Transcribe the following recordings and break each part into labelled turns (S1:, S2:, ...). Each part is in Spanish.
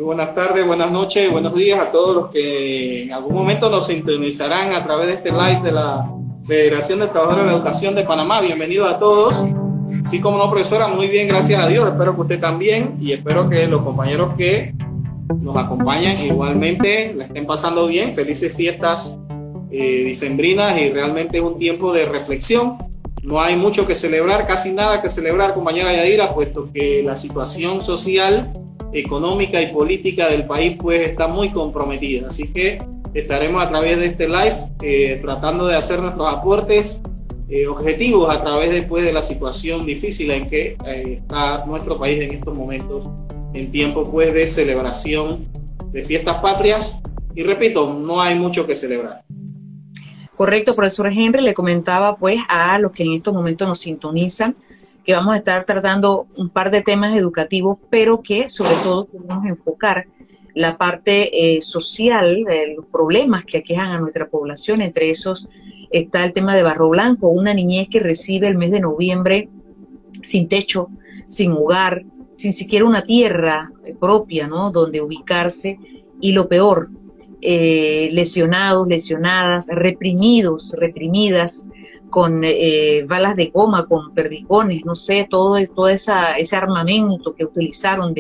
S1: Muy buenas tardes, buenas noches, buenos días a todos los que en algún momento nos sintonizarán a través de este live de la Federación de Trabajadores de la Educación de Panamá. Bienvenidos a todos. Sí, como no, profesora, muy bien, gracias a Dios. Espero que usted también y espero que los compañeros que nos acompañan igualmente la estén pasando bien. Felices fiestas dicembrinas y realmente es un tiempo de reflexión. No hay mucho que celebrar, casi nada que celebrar, compañera Yadira, puesto que la situación social, económica y política del país pues está muy comprometida. Así que estaremos a través de este live tratando de hacer nuestros aportes objetivos a través después de la situación difícil en que está nuestro país en estos momentos, en tiempo pues de celebración de fiestas patrias. Y repito, no hay mucho que celebrar.
S2: Correcto, profesor Henry, le comentaba pues a los que en estos momentos nos sintonizan que vamos a estar tratando un par de temas educativos, pero que sobre todo queremos enfocar la parte social, los problemas que aquejan a nuestra población. Entre esos está el tema de Barro Blanco, una niñez que recibe el mes de noviembre sin techo, sin hogar, sin siquiera una tierra propia, ¿no?, donde ubicarse, y lo peor, lesionados, lesionadas, reprimidos, reprimidas, con balas de goma, con perdigones, no sé, todo ese armamento que utilizaron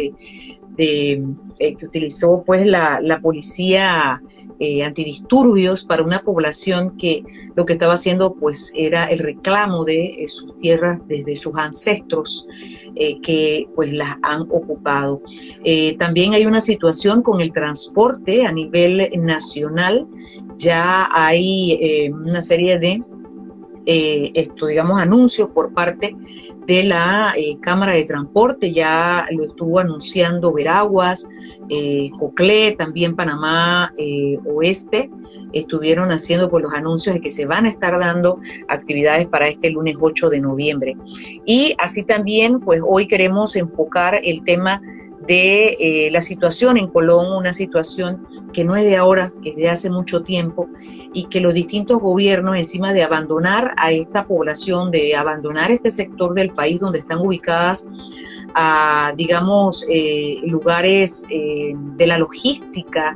S2: que utilizó pues la policía antidisturbios para una población que lo que estaba haciendo pues era el reclamo de sus tierras desde sus ancestros que pues las han ocupado. También hay una situación con el transporte a nivel nacional. Ya hay una serie de digamos, anuncios por parte de la Cámara de Transporte. Ya lo estuvo anunciando Veraguas, Coclé, también Panamá Oeste, estuvieron haciendo pues los anuncios de que se van a estar dando actividades para este lunes 8 de noviembre. Y así también, pues hoy queremos enfocar el tema de la situación en Colón, una situación que no es de ahora, que es de hace mucho tiempo, y que los distintos gobiernos, encima de abandonar a esta población, de abandonar este sector del país donde están ubicadas, digamos, lugares de la logística,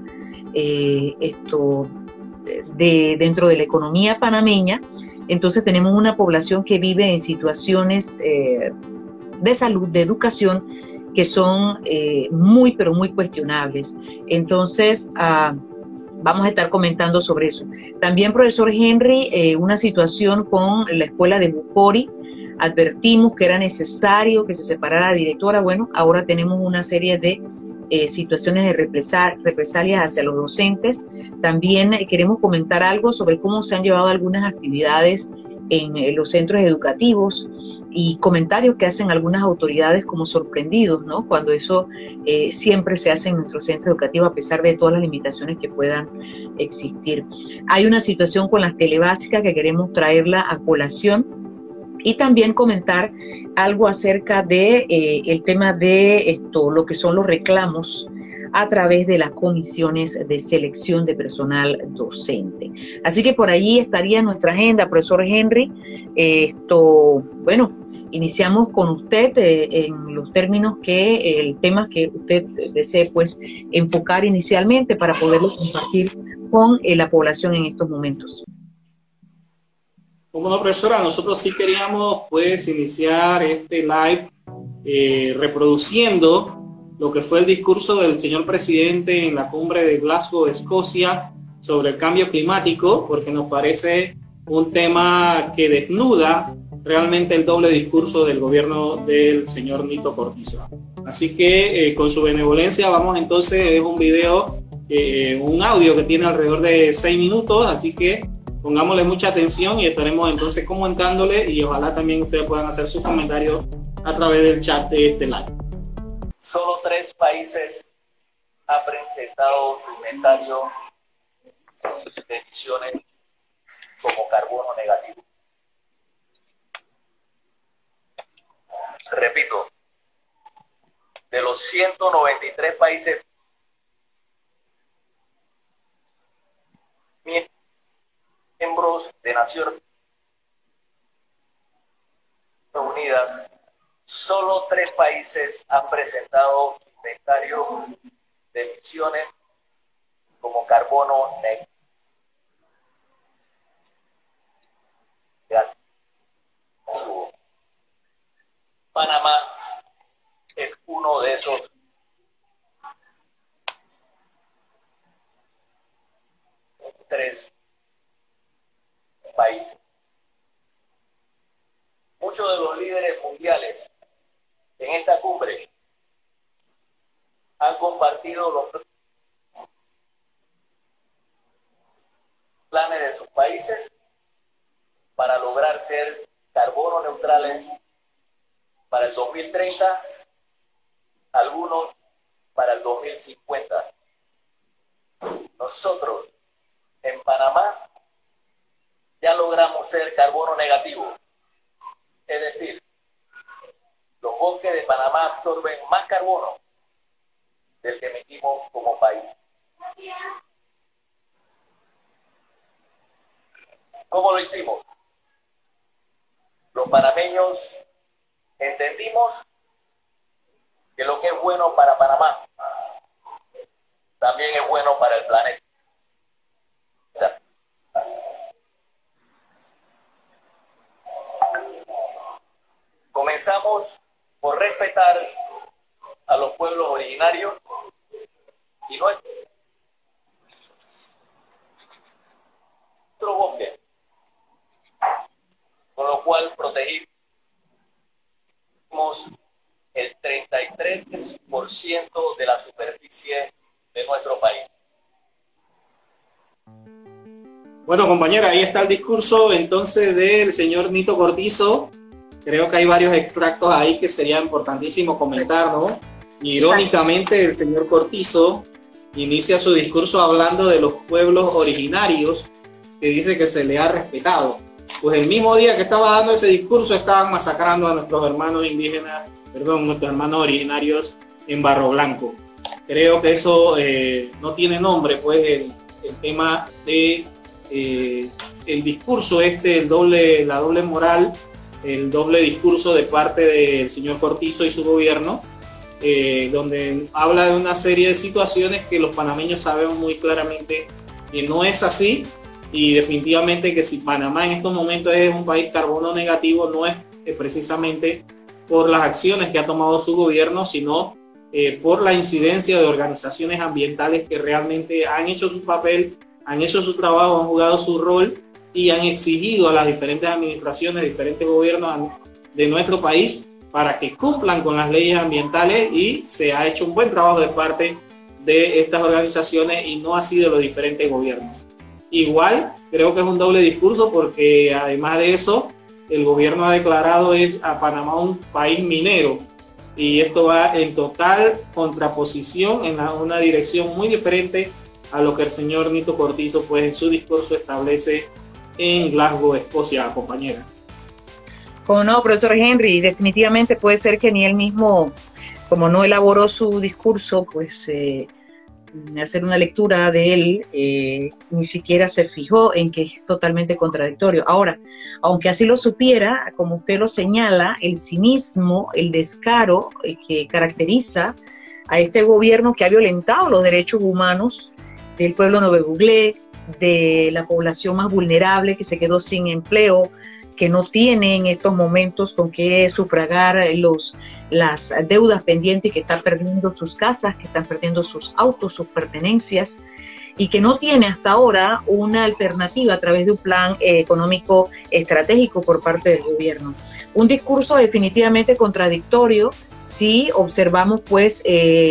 S2: dentro de la economía panameña, entonces tenemos una población que vive en situaciones de salud, de educación, que son muy, pero muy cuestionables. Entonces, vamos a estar comentando sobre eso. También, profesor Henry, una situación con la escuela de Bucori. Advertimos que era necesario que se separara la directora. Bueno, ahora tenemos una serie de situaciones de represalias hacia los docentes. También queremos comentar algo sobre cómo se han llevado algunas actividades en los centros educativos y comentarios que hacen algunas autoridades como sorprendidos, ¿no?, cuando eso siempre se hace en nuestro centro educativo a pesar de todas las limitaciones que puedan existir. Hay una situación con las telebásicas que queremos traerla a colación y también comentar algo acerca de el tema de lo que son los reclamos a través de las comisiones de selección de personal docente. Así que por allí estaría nuestra agenda, profesor Henry. Bueno, iniciamos con usted en los términos que el tema que usted desee pues enfocar inicialmente para poderlo compartir con la población en estos momentos.
S1: Como no, profesora, nosotros sí queríamos pues iniciar este live reproduciendo lo que fue el discurso del señor presidente en la cumbre de Glasgow, Escocia, sobre el cambio climático, porque nos parece un tema que desnuda realmente el doble discurso del gobierno del señor Nito Cortizo. Así que con su benevolencia vamos entonces, es un video, un audio que tiene alrededor de 6 minutos, así que pongámosle mucha atención y estaremos entonces comentándole y ojalá también ustedes puedan hacer sus comentarios a través del chat de este live.
S3: Solo 3 países han presentado su inventario de emisiones como carbono negativo. Repito, de los 193 países miembros de Naciones Unidas, solo 3 países han presentado su inventario de emisiones como carbono negativo. Panamá es uno de esos tres países. Muchos de los líderes mundiales en esta cumbre han compartido los planes de sus países para lograr ser carbono neutrales para el 2030, algunos para el 2050. Nosotros en Panamá ya logramos ser carbono negativo, es decir, los bosques de Panamá absorben más carbono del que emitimos como país. ¿Cómo lo hicimos? Los panameños entendimos que lo que es bueno para Panamá también es bueno para el planeta. Comenzamos por respetar a los pueblos originarios y nuestro bosque, con lo cual protegimos el 33% de la superficie de nuestro país.
S1: Bueno, compañera, ahí está el discurso entonces del señor Nito Cortizo. Creo que hay varios extractos ahí que sería importantísimo comentar, ¿no? Irónicamente, el señor Cortizo inicia su discurso hablando de los pueblos originarios, que dice que se le ha respetado. Pues el mismo día que estaba dando ese discurso estaban masacrando a nuestros hermanos indígenas, nuestros hermanos originarios en Barro Blanco. Creo que eso no tiene nombre, pues el tema de el discurso la doble moral, el doble discurso de parte del señor Cortizo y su gobierno, donde habla de una serie de situaciones que los panameños sabemos muy claramente que no es así, y definitivamente que si Panamá en estos momentos es un país carbono negativo, no es precisamente por las acciones que ha tomado su gobierno, sino por la incidencia de organizaciones ambientales que realmente han hecho su papel, han hecho su trabajo, han jugado su rol y han exigido a las diferentes administraciones, diferentes gobiernos de nuestro país para que cumplan con las leyes ambientales, y se ha hecho un buen trabajo de parte de estas organizaciones y no así de los diferentes gobiernos. Igual creo que es un doble discurso, porque además de eso el gobierno ha declarado a Panamá un país minero, y esto va en total contraposición, en una dirección muy diferente a lo que el señor Nito Cortizo pues en su discurso establece en Glasgow, Escocia, compañera.
S2: Como no, profesor Henry, definitivamente puede ser que ni él mismo, como no elaboró su discurso, pues hacer una lectura de él, ni siquiera se fijó en que es totalmente contradictorio. Ahora, aunque así lo supiera, como usted lo señala, el cinismo, el descaro que caracteriza a este gobierno que ha violentado los derechos humanos del pueblo novebuglé, de la población más vulnerable que se quedó sin empleo, que no tiene en estos momentos con qué sufragar las deudas pendientes, que están perdiendo sus casas, que están perdiendo sus autos, sus pertenencias, y que no tiene hasta ahora una alternativa a través de un plan económico estratégico por parte del gobierno. Un discurso definitivamente contradictorio si observamos pues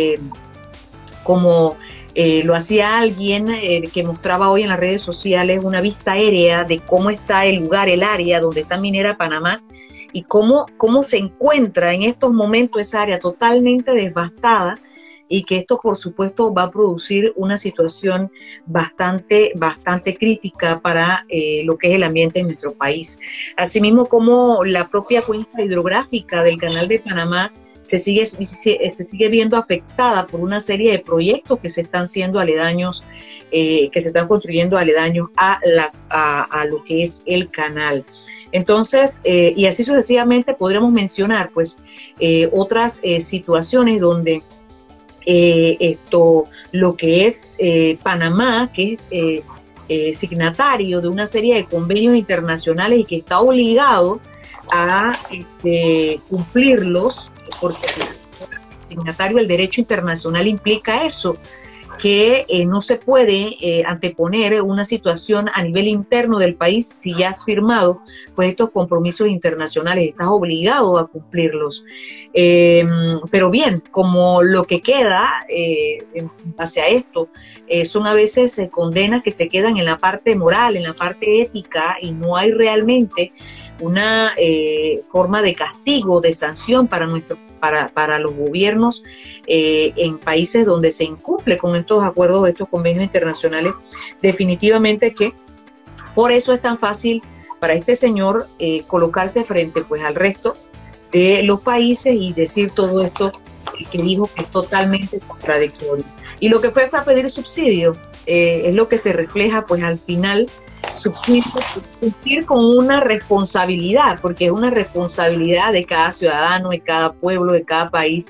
S2: como lo hacía alguien que mostraba hoy en las redes sociales una vista aérea de cómo está el lugar, el área donde está Minera Panamá, y cómo se encuentra en estos momentos esa área totalmente devastada, y que esto por supuesto va a producir una situación bastante crítica para lo que es el ambiente en nuestro país. Asimismo, como la propia cuenca hidrográfica del Canal de Panamá se sigue viendo afectada por una serie de proyectos que se están haciendo aledaños, que se están construyendo aledaños a lo que es el canal. Entonces, y así sucesivamente podremos mencionar pues otras situaciones donde lo que es Panamá, que es signatario de una serie de convenios internacionales y que está obligado a cumplirlos, porque el signatario del derecho internacional implica eso, que no se puede anteponer una situación a nivel interno del país. Si ya has firmado pues estos compromisos internacionales, estás obligado a cumplirlos. Pero bien, como lo que queda en base a esto son a veces condenas que se quedan en la parte moral, en la parte ética, y no hay realmente una forma de castigo, de sanción para los gobiernos en países donde se incumple con estos acuerdos, estos convenios internacionales. Definitivamente que por eso es tan fácil para este señor colocarse frente pues al resto de los países y decir todo esto que dijo, que es totalmente contradictorio. Y lo que fue a pedir subsidio, es lo que se refleja pues al final, cumplir con una responsabilidad, porque es una responsabilidad de cada ciudadano, de cada pueblo, de cada país,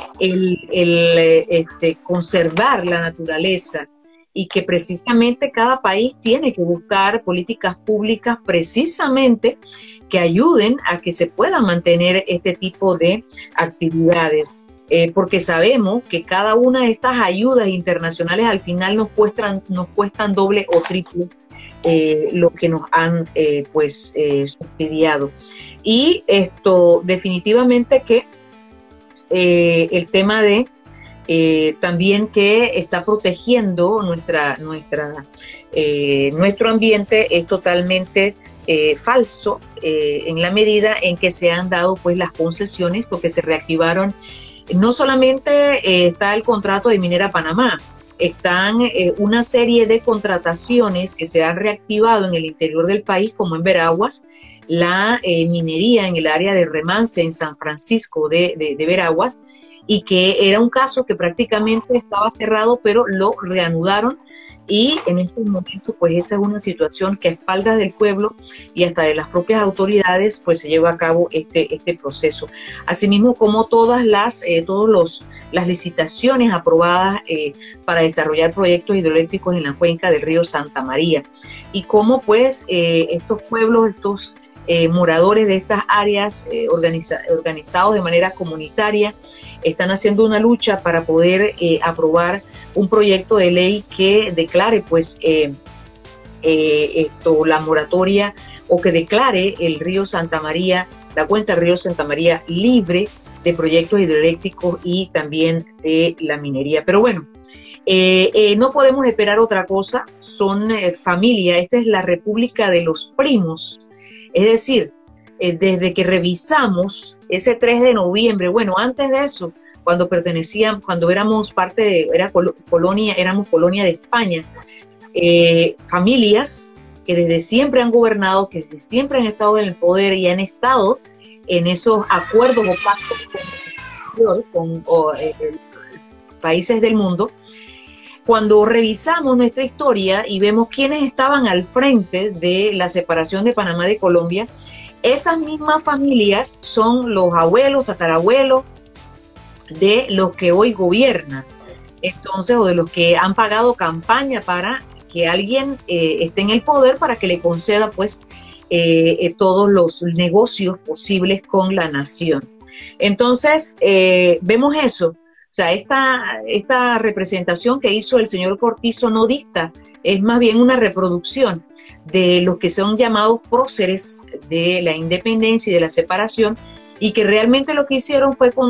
S2: conservar la naturaleza, y que precisamente cada país tiene que buscar políticas públicas precisamente que ayuden a que se pueda mantener este tipo de actividades. Porque sabemos que cada una de estas ayudas internacionales al final nos cuestan doble o triple lo que nos han subsidiado. Y esto definitivamente que el tema de también que está protegiendo nuestro ambiente es totalmente falso, en la medida en que se han dado pues las concesiones, porque se reactivaron. No solamente está el contrato de Minera Panamá, están una serie de contrataciones que se han reactivado en el interior del país, como en Veraguas, la minería en el área de Remance en San Francisco de Veraguas, y que era un caso que prácticamente estaba cerrado, pero lo reanudaron. Y en estos momentos, pues esa es una situación que a espaldas del pueblo y hasta de las propias autoridades, pues se lleva a cabo este proceso. Asimismo, como todas las licitaciones aprobadas para desarrollar proyectos hidroeléctricos en la cuenca del río Santa María. Y cómo pues estos pueblos, estos moradores de estas áreas organizados de manera comunitaria, están haciendo una lucha para poder aprobar un proyecto de ley que declare pues la moratoria, o que declare el río Santa María, la cuenca del río Santa María, libre de proyectos hidroeléctricos y también de la minería. Pero bueno, no podemos esperar otra cosa. Son familia. Esta es la República de los Primos. Es decir, desde que revisamos ese 3 de noviembre, bueno, antes de eso, cuando éramos éramos colonia de España, familias que desde siempre han gobernado, que desde siempre han estado en el poder y han estado en esos acuerdos o pactos con países del mundo. Cuando revisamos nuestra historia y vemos quiénes estaban al frente de la separación de Panamá de Colombia, esas mismas familias son los abuelos, tatarabuelos de los que hoy gobiernan, entonces, o de los que han pagado campaña para que alguien esté en el poder para que le conceda pues todos los negocios posibles con la nación. Entonces, vemos eso. O sea, esta representación que hizo el señor Cortizo no dicta, es más bien una reproducción de los que son llamados próceres de la independencia y de la separación, y que realmente lo que hicieron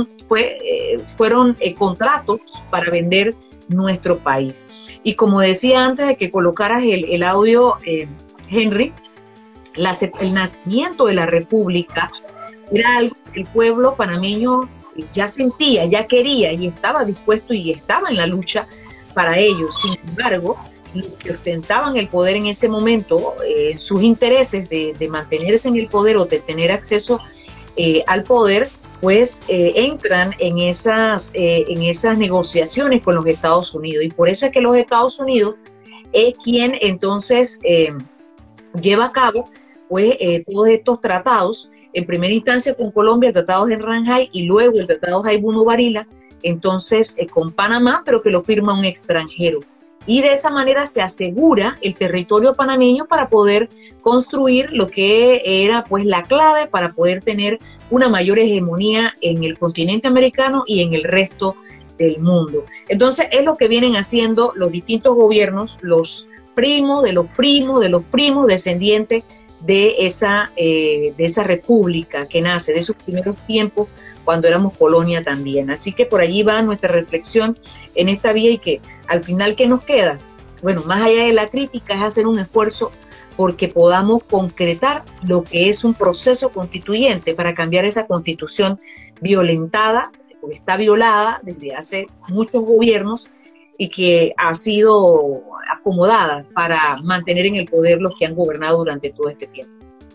S2: fueron contratos para vender nuestro país. Y como decía antes de que colocaras el audio, Henry, el nacimiento de la República era algo que el pueblo panameño ya sentía, ya quería y estaba dispuesto y estaba en la lucha para ello. Sin embargo, los que ostentaban el poder en ese momento, sus intereses de mantenerse en el poder o de tener acceso al poder, pues entran en esas negociaciones con los Estados Unidos. Y por eso es que los Estados Unidos es quien entonces lleva a cabo pues todos estos tratados, en primera instancia con Colombia, el Tratado de Ranjay, y luego el Tratado Jaibuno Varila, entonces con Panamá, pero que lo firma un extranjero. Y de esa manera se asegura el territorio panameño para poder construir lo que era pues la clave para poder tener una mayor hegemonía en el continente americano y en el resto del mundo. Entonces es lo que vienen haciendo los distintos gobiernos, los primos de los primos de los primos descendientes de esa república que nace, de sus primeros tiempos cuando éramos colonia también. Así que por allí va nuestra reflexión en esta vía y que al final, ¿qué nos queda? Bueno, más allá de la crítica es hacer un esfuerzo porque podamos concretar lo que es un proceso constituyente para cambiar esa constitución violentada, porque está violada desde hace muchos gobiernos y que ha sido acomodada para mantener en el poder los que han gobernado durante todo este tiempo.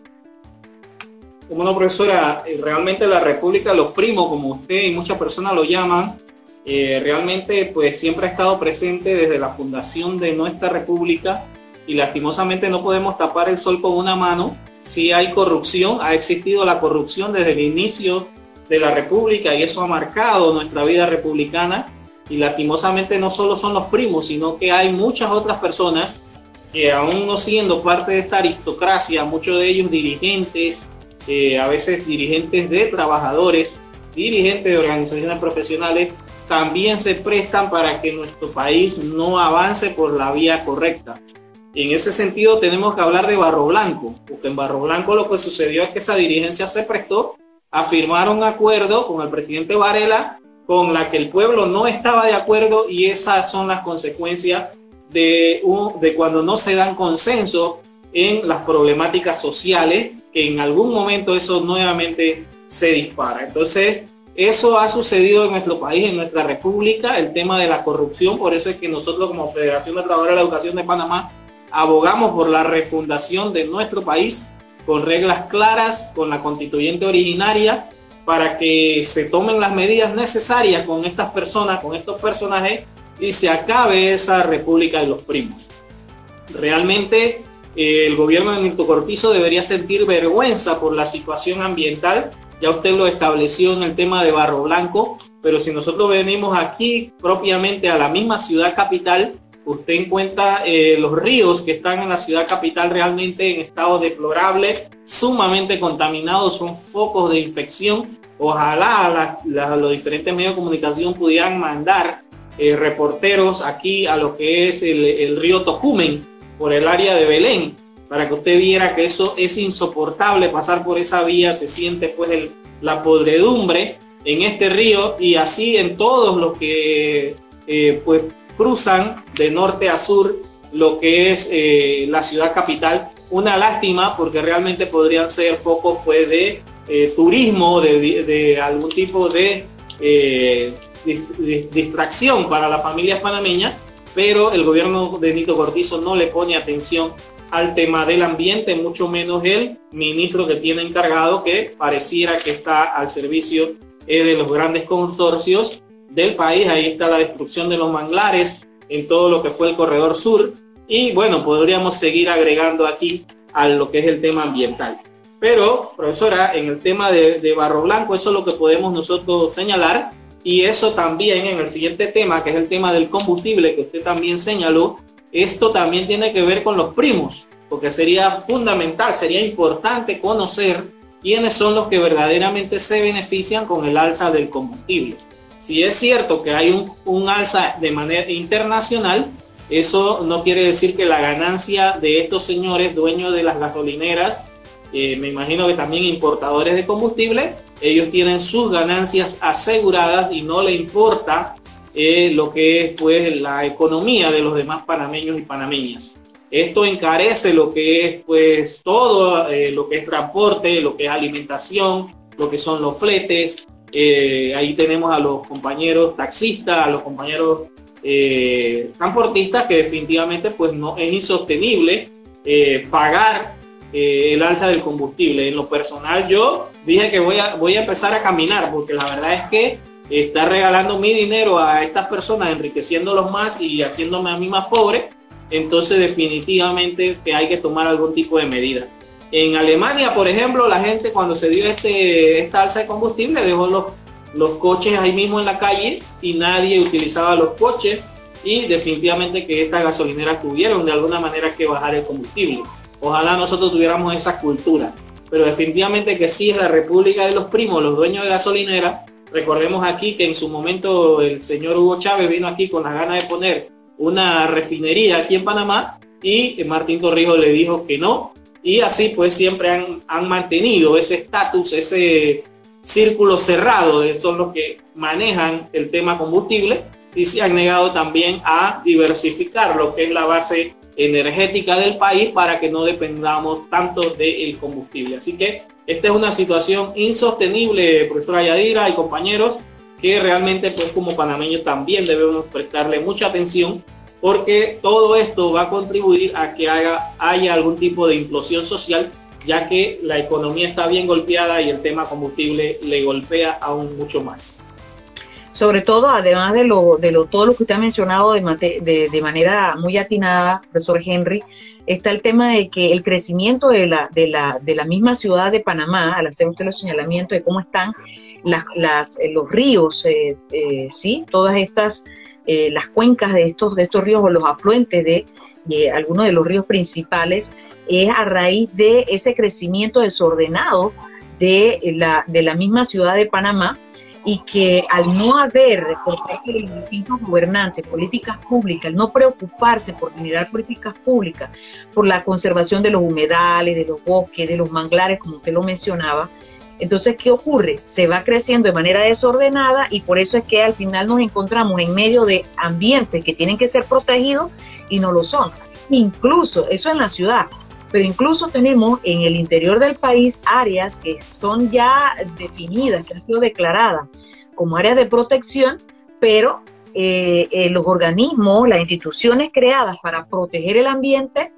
S1: Como no, profesora, realmente la República de los Primos, como usted y muchas personas lo llaman, realmente pues siempre ha estado presente desde la fundación de nuestra República y lastimosamente no podemos tapar el sol con una mano. Si hay corrupción, ha existido la corrupción desde el inicio de la República y eso ha marcado nuestra vida republicana y lastimosamente no solo son los primos, sino que hay muchas otras personas que aún no siendo parte de esta aristocracia, muchos de ellos dirigentes, a veces dirigentes de trabajadores, dirigentes de organizaciones profesionales, también se prestan para que nuestro país no avance por la vía correcta. En ese sentido tenemos que hablar de Barro Blanco, porque en Barro Blanco lo que sucedió es que esa dirigencia se prestó a firmar un acuerdo con el presidente Varela, con la que el pueblo no estaba de acuerdo y esas son las consecuencias de cuando no se dan consenso en las problemáticas sociales, que en algún momento eso nuevamente se dispara. Entonces, eso ha sucedido en nuestro país, en nuestra república, el tema de la corrupción. Por eso es que nosotros como Federación de Trabajadores de la Educación de Panamá abogamos por la refundación de nuestro país con reglas claras, con la constituyente originaria, para que se tomen las medidas necesarias con estas personas, con estos personajes, y se acabe esa República de los Primos. Realmente el gobierno de Nito Cortizo debería sentir vergüenza por la situación ambiental. Ya usted lo estableció en el tema de Barro Blanco, pero si nosotros venimos aquí propiamente a la misma ciudad capital, usted encuentra los ríos que están en la ciudad capital realmente en estado deplorable, sumamente contaminados, son focos de infección. Ojalá los diferentes medios de comunicación pudieran mandar reporteros aquí a lo que es el río Tocumen, por el área de Belén, para que usted viera que eso es insoportable pasar por esa vía, se siente pues la podredumbre en este río y así en todos los que pues cruzan de norte a sur lo que es la ciudad capital. Una lástima porque realmente podrían ser focos pues de turismo, de algún tipo de distracción para las familias panameñas, pero el gobierno de Nito Cortizo no le pone atención al tema del ambiente, mucho menos el ministro que tiene encargado, que pareciera que está al servicio de los grandes consorcios del país. Ahí está la destrucción de los manglares en todo lo que fue el corredor sur y bueno, podríamos seguir agregando aquí a lo que es el tema ambiental. Pero, profesora, en el tema de Barro Blanco, eso es lo que podemos nosotros señalar. Y eso también en el siguiente tema, que es el tema del combustible, que usted también señaló, esto también tiene que ver con los primos, porque sería fundamental, sería importante conocer quiénes son los que verdaderamente se benefician con el alza del combustible. Si es cierto que hay un alza de manera internacional, eso no quiere decir que la ganancia de estos señores dueños de las gasolineras, me imagino que también importadores de combustible, ellos tienen sus ganancias aseguradas y no le importa lo que es pues la economía de los demás panameños y panameñas. Esto encarece lo que es pues todo lo que es transporte, lo que es alimentación, lo que son los fletes. Ahí tenemos a los compañeros taxistas, a los compañeros transportistas, que definitivamente pues no es insostenible pagar el alza del combustible. En lo personal yo dije que voy a empezar a caminar, porque la verdad es que está regalando mi dinero a estas personas, enriqueciéndolos más y haciéndome a mí más pobre. Entonces definitivamente que hay que tomar algún tipo de medida. En Alemania, por ejemplo, la gente cuando se dio esta alza de combustible dejó los coches ahí mismo en la calle y nadie utilizaba los coches, y definitivamente que estas gasolineras tuvieron de alguna manera que bajar el combustible. Ojalá nosotros tuviéramos esa cultura, pero definitivamente que sí es la República de los Primos, los dueños de gasolineras. Recordemos aquí que en su momento el señor Hugo Chávez vino aquí con las ganas de poner una refinería aquí en Panamá, y Martín Torrijos le dijo que no, y así pues siempre han mantenido ese estatus, ese círculo cerrado, son los que manejan el tema combustible, y se han negado también a diversificar lo que es la base energética del país para que no dependamos tanto del combustible. Así que esta es una situación insostenible, profesora Yadira y compañeros, que realmente pues como panameños también debemos prestarle mucha atención, porque todo esto va a contribuir a que haya algún tipo de implosión social, ya que la economía está bien golpeada y el tema combustible le golpea aún mucho más.
S2: Sobre todo, además de todo lo que usted ha mencionado de manera muy atinada, profesor Henry, está el tema de que el crecimiento de la misma ciudad de Panamá, al hacer usted los señalamientos de cómo están los ríos, sí, todas estas, las cuencas de estos ríos, o los afluentes de algunos de los ríos principales, es a raíz de ese crecimiento desordenado de la misma ciudad de Panamá, y que al no haber por parte de los distintos gobernantes políticas públicas, al no preocuparse por generar políticas públicas, por la conservación de los humedales, de los bosques, de los manglares, como usted lo mencionaba, entonces, ¿qué ocurre? Se va creciendo de manera desordenada, y por eso es que al final nos encontramos en medio de ambientes que tienen que ser protegidos y no lo son. Incluso, eso en la ciudad, pero incluso tenemos en el interior del país áreas que son ya definidas, que han sido declaradas como áreas de protección, pero los organismos, las instituciones creadas para proteger el ambiente,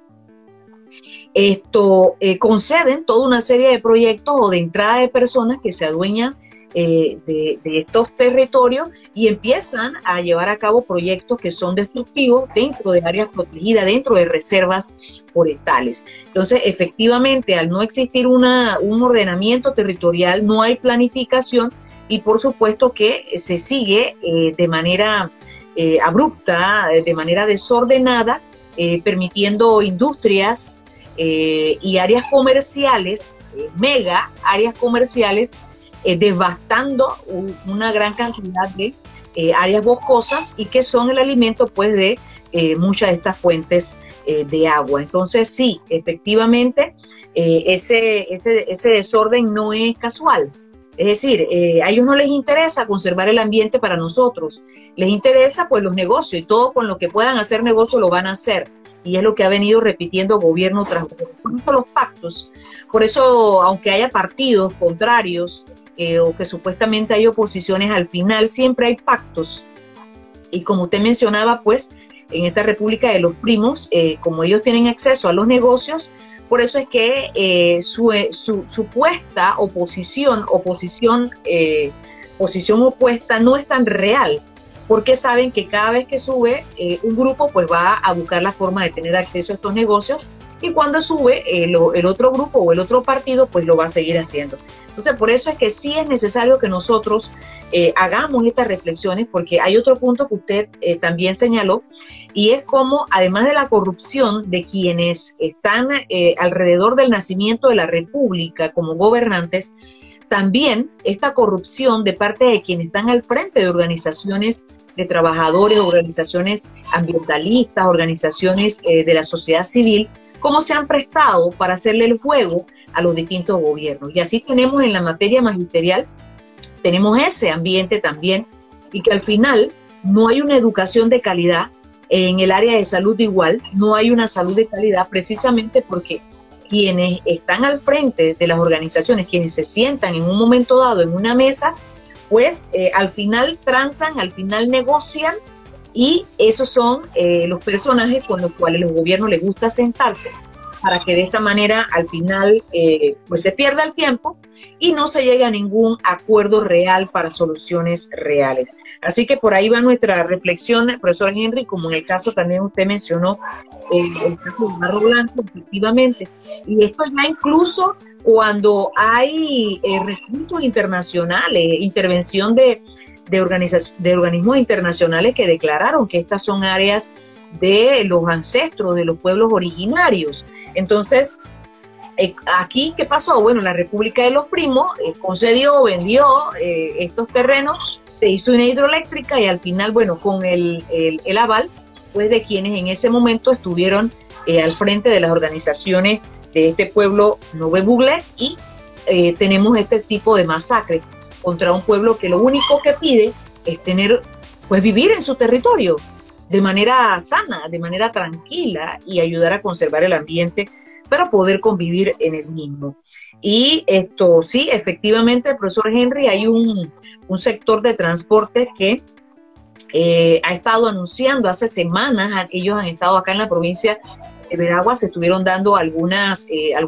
S2: conceden toda una serie de proyectos o de entrada de personas que se adueñan de estos territorios y empiezan a llevar a cabo proyectos que son destructivos dentro de áreas protegidas, dentro de reservas forestales. Entonces, efectivamente, al no existir un ordenamiento territorial, no hay planificación, y por supuesto que se sigue de manera abrupta, de manera desordenada, permitiendo industrias y áreas comerciales, mega áreas comerciales, devastando una gran cantidad de áreas boscosas, y que son el alimento pues de muchas de estas fuentes de agua. Entonces sí, efectivamente ese desorden no es casual. Es decir, a ellos no les interesa conservar el ambiente para nosotros, les interesa pues los negocios, y todo con lo que puedan hacer negocio lo van a hacer, y es lo que ha venido repitiendo gobierno tras gobierno. Por eso los pactos, por eso aunque haya partidos contrarios, o que supuestamente hay oposiciones, al final siempre hay pactos, y como usted mencionaba, pues en esta República de los Primos, como ellos tienen acceso a los negocios, por eso es que su supuesta posición opuesta no es tan real, porque saben que cada vez que sube un grupo, pues va a buscar la forma de tener acceso a estos negocios, y cuando sube el otro grupo o el otro partido, pues lo va a seguir haciendo. Entonces, por eso es que sí es necesario que nosotros hagamos estas reflexiones, porque hay otro punto que usted también señaló, y es como, además de la corrupción de quienes están alrededor del nacimiento de la República como gobernantes, también esta corrupción de parte de quienes están al frente de organizaciones de trabajadores, organizaciones ambientalistas, organizaciones de la sociedad civil, cómo se han prestado para hacerle el juego a los distintos gobiernos. Y así tenemos en la materia magisterial, tenemos ese ambiente también, y que al final no hay una educación de calidad. En el área de salud igual, no hay una salud de calidad, precisamente porque quienes están al frente de las organizaciones, quienes se sientan en un momento dado en una mesa, pues al final transan, al final negocian, y esos son los personajes con los cuales los gobiernos les gusta sentarse, para que de esta manera al final pues se pierda el tiempo y no se llegue a ningún acuerdo real para soluciones reales. Así que por ahí va nuestra reflexión, profesor Henry, como en el caso también usted mencionó, el caso de Barro Blanco, efectivamente. Y esto ya incluso cuando hay recursos internacionales, intervención de organismos internacionales que declararon que estas son áreas de los ancestros, de los pueblos originarios. Entonces, aquí, ¿qué pasó? Bueno, la República de los Primos concedió, vendió estos terrenos, se hizo una hidroeléctrica y al final, bueno, con el aval, pues, de quienes en ese momento estuvieron al frente de las organizaciones de este pueblo Nove Bugle, y tenemos este tipo de masacre contra un pueblo que lo único que pide es tener, pues, vivir en su territorio de manera sana, de manera tranquila, y ayudar a conservar el ambiente para poder convivir en el mismo. Y esto sí, efectivamente, profesor Henry, hay un sector de transporte que ha estado anunciando hace semanas. Ellos han estado acá en la provincia de Veragua, se estuvieron dando algunos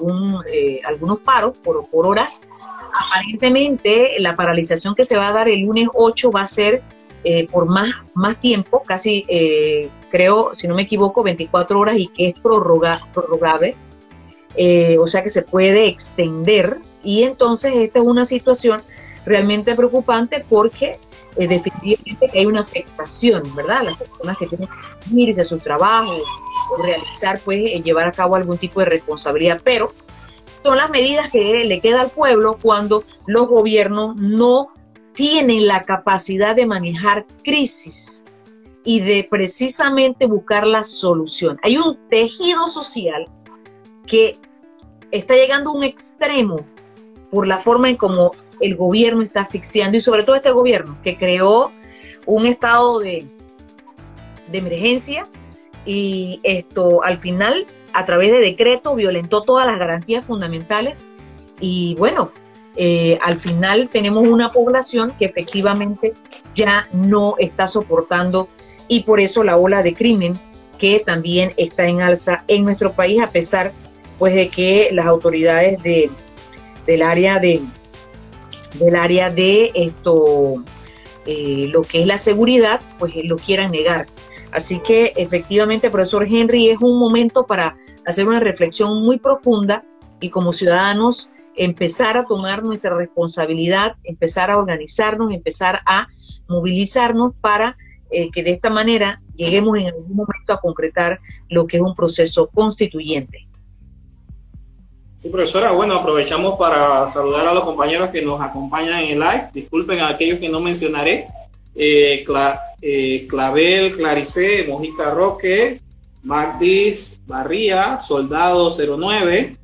S2: paros por horas. Aparentemente la paralización que se va a dar el lunes 8 va a ser por más tiempo, casi creo, si no me equivoco, 24 horas, y que es prorrogable. O sea que se puede extender, y entonces esta es una situación realmente preocupante porque definitivamente que hay una afectación, ¿verdad? Las personas que tienen que irse a su trabajo o realizar, pues, llevar a cabo algún tipo de responsabilidad, pero son las medidas que le queda al pueblo cuando los gobiernos no tienen la capacidad de manejar crisis y de precisamente buscar la solución. Hay un tejido social que está llegando a un extremo por la forma en cómo el gobierno está asfixiando, y sobre todo este gobierno que creó un estado de emergencia, y esto al final a través de decreto violentó todas las garantías fundamentales, y bueno, al final tenemos una población que efectivamente ya no está soportando, y por eso la ola de crimen que también está en alza en nuestro país, a pesar, pues, de que las autoridades del área de lo que es la seguridad, pues, lo quieran negar. Así que efectivamente, profesor Henry, es un momento para hacer una reflexión muy profunda y como ciudadanos empezar a tomar nuestra responsabilidad, empezar a organizarnos, empezar a movilizarnos para que de esta manera lleguemos en algún momento a concretar lo que es un proceso constituyente.
S1: Sí, profesora, bueno, aprovechamos para saludar a los compañeros que nos acompañan en el live. Disculpen a aquellos que no mencionaré. Clavel, Clarice, Mojica Roque, Magdis Barría, Soldado 09,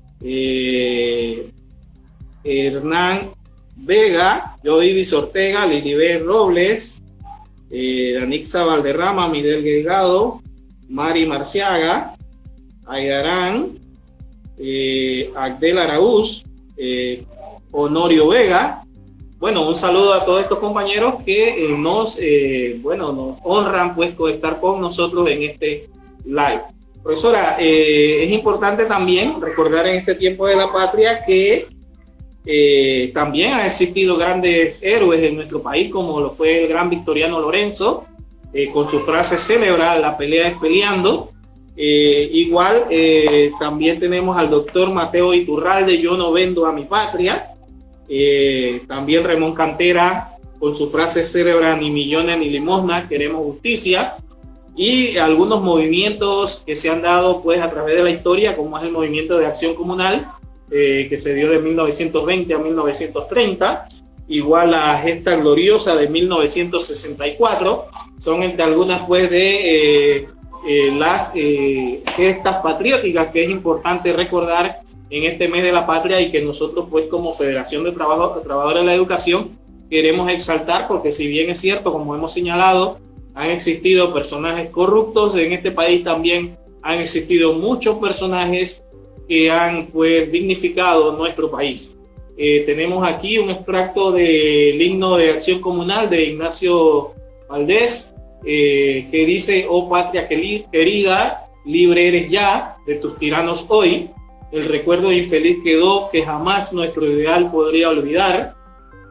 S1: Hernán Vega, Joivis Ortega, Lilibet Robles, Danixa Valderrama, Miguel Delgado, Mari Marciaga, Aydarán, Agdel Araúz, Honorio Vega. Bueno, un saludo a todos estos compañeros que nos honran, pues, por estar con nosotros en este live. Profesora, es importante también recordar en este tiempo de la patria que también han existido grandes héroes en nuestro país, como lo fue el gran Victoriano Lorenzo, con su frase célebre, la pelea es peleando. Igual también tenemos al doctor Mateo Iturralde, yo no vendo a mi patria. También Ramón Cantera con su frase célebre, ni millones ni limosna, queremos justicia. Y algunos movimientos que se han dado, pues, a través de la historia, como es el movimiento de acción comunal, que se dio de 1920 a 1930, igual la gesta gloriosa de 1964, son entre algunas, pues, de las gestas patrióticas que es importante recordar en este mes de la patria, y que nosotros, pues, como Federación de Trabajadores de la Educación queremos exaltar, porque si bien es cierto, como hemos señalado, han existido personajes corruptos en este país, también han existido muchos personajes que han, pues, dignificado nuestro país. Tenemos aquí un extracto del himno de acción comunal de Ignacio Valdés, que dice: oh patria querida, libre eres ya de tus tiranos hoy, el recuerdo infeliz quedó que jamás nuestro ideal podría olvidar.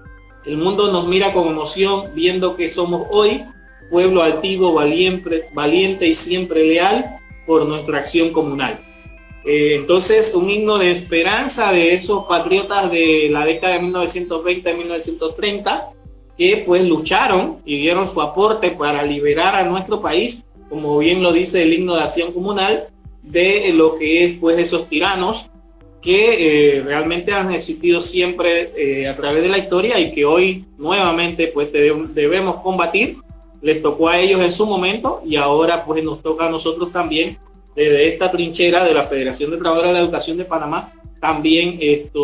S1: El mundo nos mira con emoción viendo que somos hoy pueblo altivo, valiente y siempre leal por nuestra acción comunal. Entonces, un himno de esperanza de esos patriotas de la década de 1920 y 1930 que pues lucharon y dieron su aporte para liberar a nuestro país, como bien lo dice el himno de acción comunal, de lo que es pues esos tiranos que realmente han existido siempre a través de la historia y que hoy nuevamente pues debemos combatir. Les tocó a ellos en su momento y ahora pues nos toca a nosotros también desde esta trinchera de la Federación de Trabajadores de la Educación de Panamá también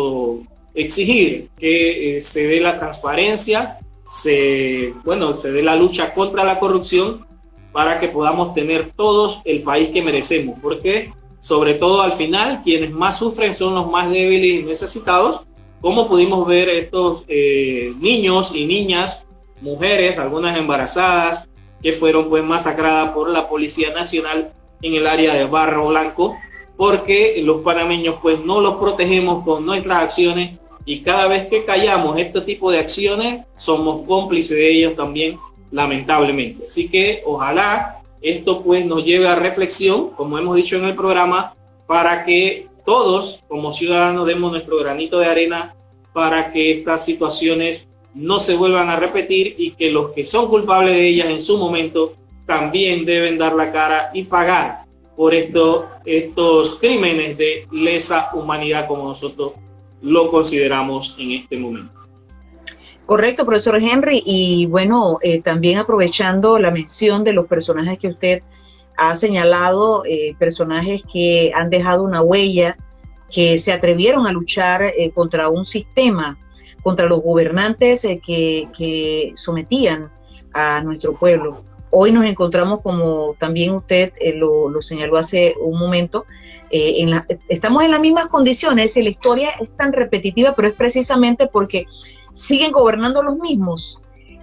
S1: exigir que se dé la transparencia, se dé la lucha contra la corrupción para que podamos tener todos el país que merecemos, porque sobre todo al final quienes más sufren son los más débiles y necesitados, como pudimos ver estos niños y niñas, mujeres, algunas embarazadas, que fueron pues masacradas por la Policía Nacional en el área de Barro Blanco, porque los panameños pues no los protegemos con nuestras acciones y cada vez que callamos este tipo de acciones somos cómplices de ellos también, lamentablemente. Así que ojalá esto pues nos lleve a reflexión, como hemos dicho en el programa, para que todos como ciudadanos demos nuestro granito de arena para que estas situaciones no se vuelvan a repetir y que los que son culpables de ellas en su momento también deben dar la cara y pagar por estos crímenes de lesa humanidad como nosotros lo consideramos en este momento.
S2: Correcto, profesor Henry, y bueno, también aprovechando la mención de los personajes que usted ha señalado, personajes que han dejado una huella, que se atrevieron a luchar contra un sistema, contra los gobernantes que sometían a nuestro pueblo. Hoy nos encontramos, como también usted lo señaló hace un momento, estamos en las mismas condiciones y la historia es tan repetitiva, pero es precisamente porque siguen gobernando los mismos.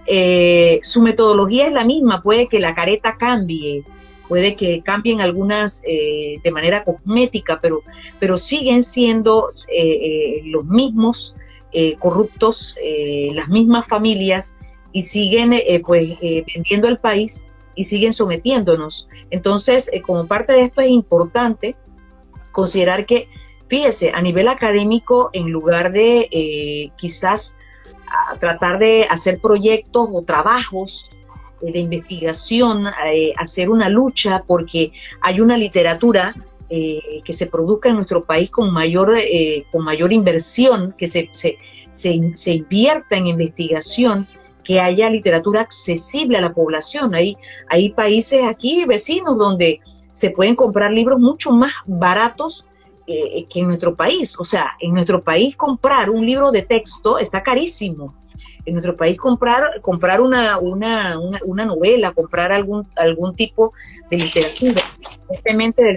S2: Su metodología es la misma, puede que la careta cambie, puede que cambien algunas de manera cosmética, pero siguen siendo los mismos corruptos, las mismas familias, y siguen vendiendo el país y siguen sometiéndonos. Entonces, como parte de esto es importante considerar que, fíjese, a nivel académico, en lugar de quizás tratar de hacer proyectos o trabajos de investigación, hacer una lucha porque hay una literatura que se produzca en nuestro país con mayor inversión, que se invierta en investigación, que haya literatura accesible a la población. Hay países aquí, vecinos, donde se pueden comprar libros mucho más baratos que en nuestro país. O sea, en nuestro país comprar un libro de texto está carísimo. En nuestro país comprar una novela, comprar algún tipo de literatura, especialmente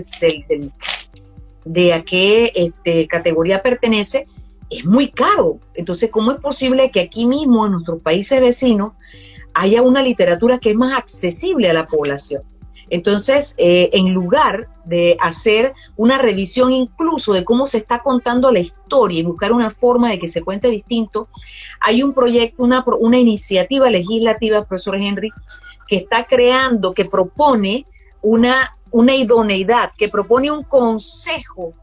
S2: de a qué categoría pertenece, es muy caro. Entonces, ¿cómo es posible que aquí mismo, en nuestros países vecinos, haya una literatura que es más accesible a la población? Entonces, en lugar de hacer una revisión incluso de cómo se está contando la historia y buscar una forma de que se cuente distinto, hay un proyecto, una iniciativa legislativa, profesor Henry, que está creando, que propone una idoneidad, que propone un consejo